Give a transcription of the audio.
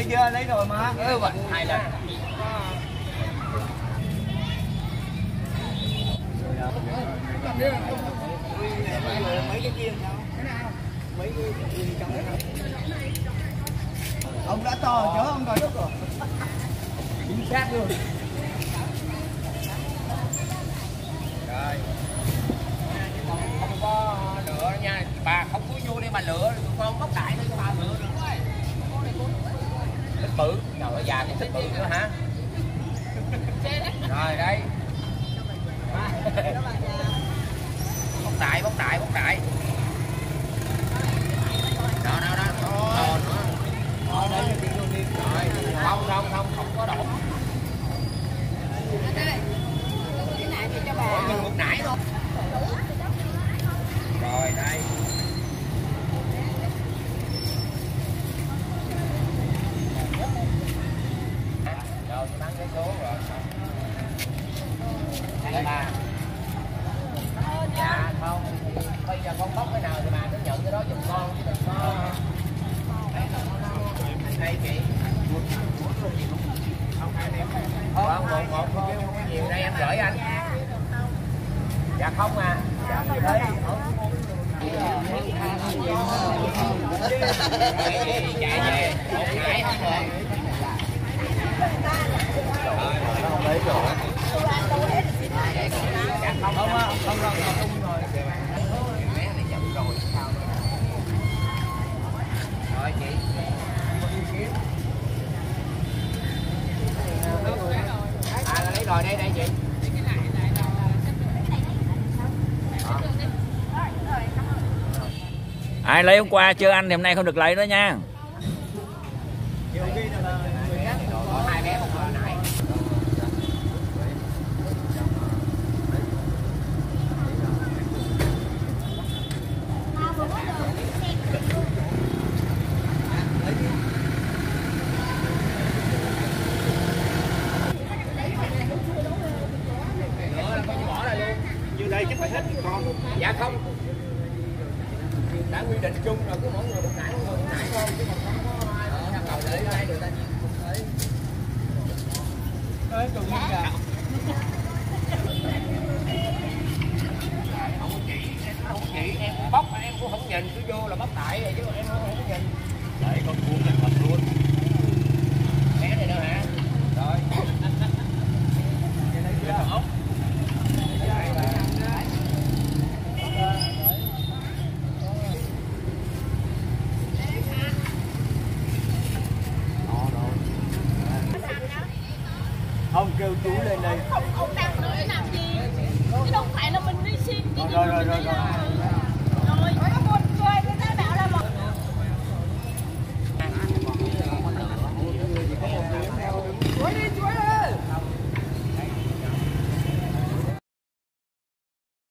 chưa? Lấy rồi mà. Vậy 2 lần. Mấy cái kia sao? Mấy cái trong đó. Ông đã to chớ ông rồi. Chính xác luôn. Rồi. Không có lựa nha, bà không có vô đây mà lựa, con bóc đại thôi cho bà lựa được rồi. Thích bự, trời ơi già thì thích bự nữa hả? Rồi đây. Bóc đại. Đó. Đó nữa. Rồi, không có đổ. Ủa, nhưng một nãy thôi. Rồi đây. Rồi bán cái số rồi. Đây bà. Dạ không. Bây giờ con bóc cái nào thì bà cứ nhận cái đó giùm con chứ đừng có. Đây chị. Không, một nhiều đây em gửi anh. Dạ không à. Dạ thế. Chạy về, một nãy không được. Nó không lấy chỗ. Không rồi. Bé này chậm rồi sao nữa. Rồi chị. Lấy rồi đây chị. Ai lấy hôm qua chưa ăn thì hôm nay không được lấy nữa nha. Có 2 bé một hồi nãy. Bỏ ra luôn. Như đây chắc phải hết con. Dạ không. Đã quy định chung rồi, cứ mỗi người một nãy thôi chứ không có ai ra cầu để ai người ta nhìn thấy. Trùng gà. Không chỉ em bóc mà em cũng không nhìn, cứ vô là bóc đại rồi chứ em không nhìn. Đấy con cuốn này thật luôn. Bé này nữa hả? Rồi. Cái này chưa ốc. Ông kêu chú lên đây. Ông đang nói làm gì? Chứ đâu phải là mình đi xin. Rồi.